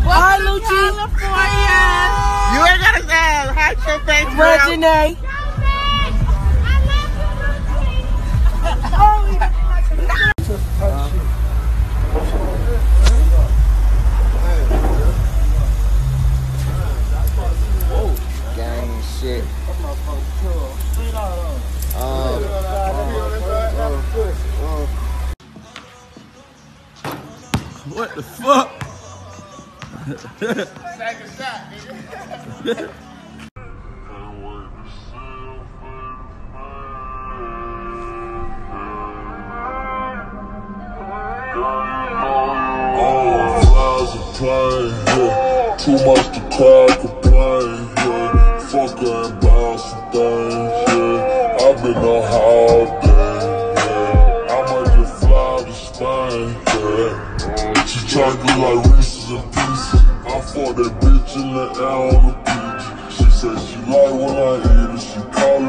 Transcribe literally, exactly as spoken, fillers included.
Hi, Lucci. You ain't gotta say, hide your face, girl. Regine. Gang and shit. Um, uh, uh, uh. What the fuck? Second shot, nigga. Plane, yeah. Too much to cry, complain, yeah. Fuck her and buy some things, yeah. I've been on holiday, yeah. I might just fly to Spain, yeah. She tryna like Reese's and Pieces. I fought that bitch in the air on the beach. She said she like when I eat.